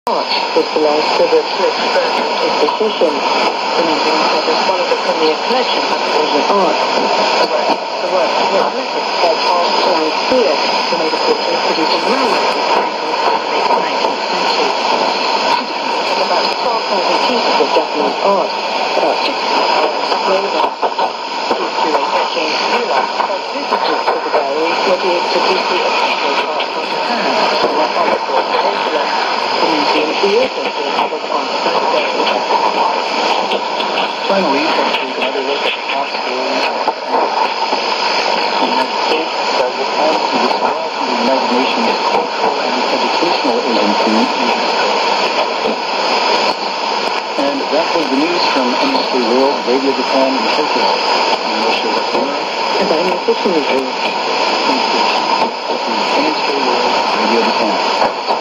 art, which belongs to the Swiss institution. The museum covers one of the premier collections of Asian art. The work of the artist called Paul Sphere, who made a fortune of producing railways in the late 19th century. About 12,000 pieces of Japanese art, about 6,000 flavors. His curator, James Wheeler, said visitors to the gallery will be able to briefly appreciate art from Japan, or on the Korean Peninsula. The museum reopens for the public on Thursday. Finally, let's take another look at the top stories. The United States says it plans to withdraw from the United Nations Cultural and Educational Agency. And that was the news from NHK World, Radio Japan, and Tokyo. I'm Yoshio Wakura. And I'm Yasushi Mizu. NHK World, Radio Japan.